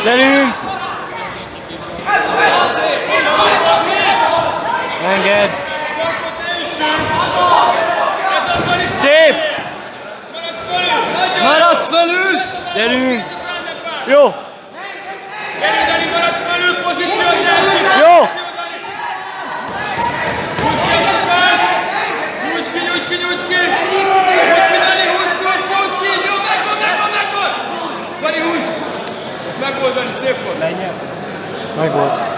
Gyerünk! Engedd! Szép! Maradsz fölül! Gyerünk! Jó! Gyerünk, Dani, maradsz fölül, pozíciózás! Jó! Nyújts ki, nyújts ki, nyújts ki! Húzz ki, Dani, húzz ki! Jó, megvan! Dani, húzz! Ezt megoldani, szép volt! Megvolt.